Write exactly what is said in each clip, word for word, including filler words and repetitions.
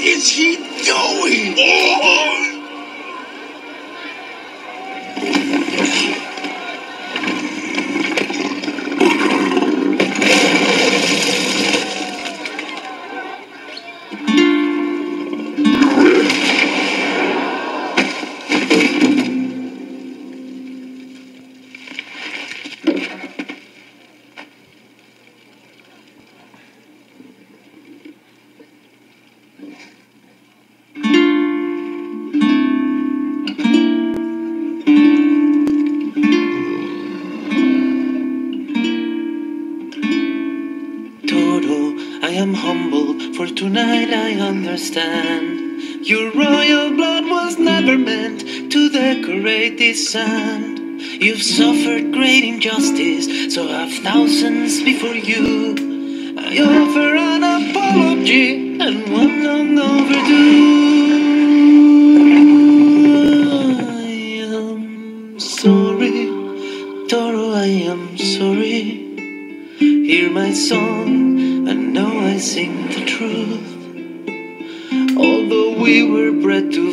is he doing? Oh! I am humble, for tonight I understand. Your royal blood was never meant to decorate this sand. You've suffered great injustice, so have thousands before you. I offer an apology, and one long overdue. I am sorry, Toro, I am sorry. Hear my song, and now I sing the truth. Although we were bred to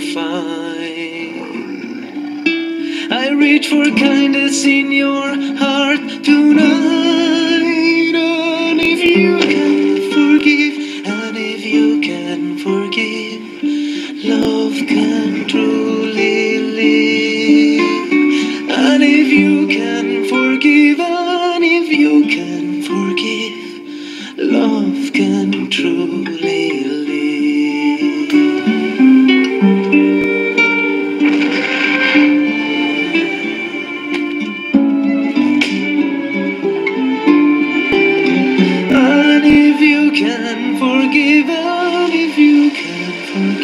fight, I reach for kindness in your heart tonight. And if you can forgive, and if you can forgive, love can truly live. And if you can forgive, and if you can forgive, love can truly live. And if you can forgive, and if you can forgive,